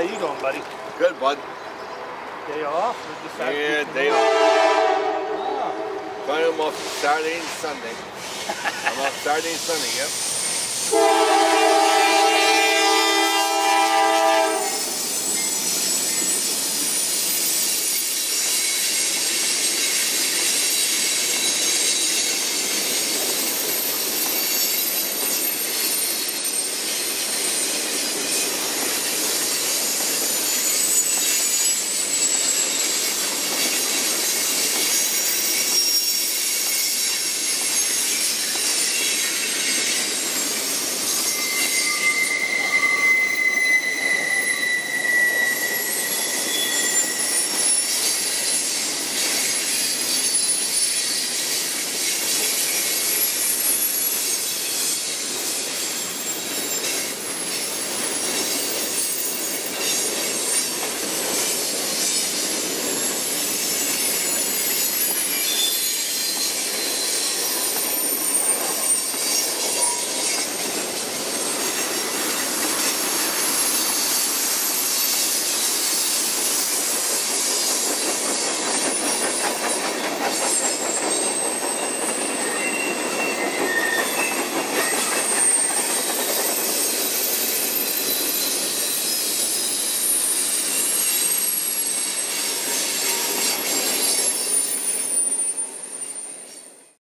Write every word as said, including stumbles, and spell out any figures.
you doing, buddy? Good, bud. Day off? Or just Yeah, day off. Oh. Finally, I'm off Saturday and Sunday. I'm off Saturday and Sunday, yep.